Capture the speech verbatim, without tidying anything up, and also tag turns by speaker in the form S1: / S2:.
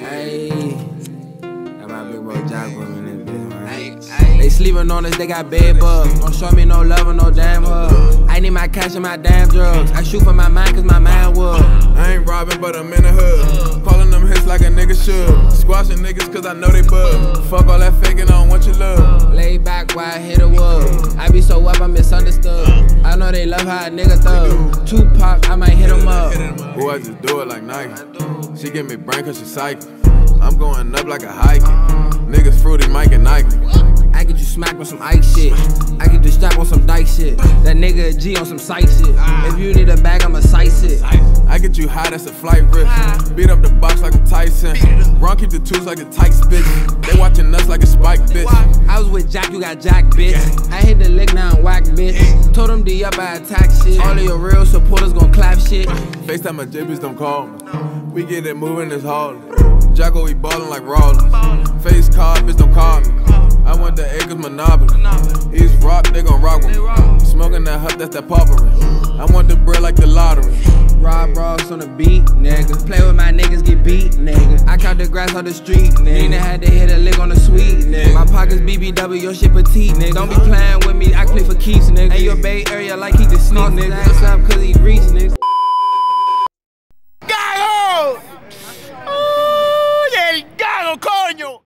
S1: Hey, got my big boy Jack with me in this bitch, man. They sleeping on us, they got bed bugs. Don't show me no love or no damn hug. I need my cash and my damn drugs. I shoot for my mind cause my mind would.
S2: I ain't robbing, but I'm in the hood. Calling them hits like a nigga should. Squashing niggas cause I know they bug. Fuck all that faking, I don't want your love.
S1: Lay back while I hit a wood. I be so up, I'm misunderstood. I know they love how a nigga thug. Tupac, I might hit him up.
S2: Ooh, I just do it like Nike. She give me brain cause she psychic. I'm going up like a hiking. Niggas fruity, Mike and Nike.
S1: I get you smacked on some ice shit. I get you strapped on some dyke shit. That nigga a G on some sight shit. If you need a bag, I'ma size it.
S2: I get you high, that's a flight risk. Beat up the box like a Tyson. Ron keep the tools like a tight bitch. They watching us like a spike bitch.
S1: I was with Jack, you got Jack, bitch. I hit the lick, now I'm whack, bitch. Told them D up, I attack shit. All of your real supporters gon' clap shit.
S2: FaceTime my J Bs don't call me. We get it moving, it's hard. Jacko, we ballin' like Rollins. Face card, bitch don't call me. I want the acres monopoly. He's rock, they gon' rock with me. Smoking that hut, that's that poppery. I want the bread like the lottery.
S1: Rob Ross on the beat, nigga. Play with my niggas, get beat, nigga. I cut the grass on the street, nigga. Nina had to hit a lick on the sweet, nigga. My pockets B B W, your shit petite, nigga. Don't be playing with me, I play for keeps, nigga. And your Bay Area like he the sneak, nigga. Ass up cause he reach, nigga.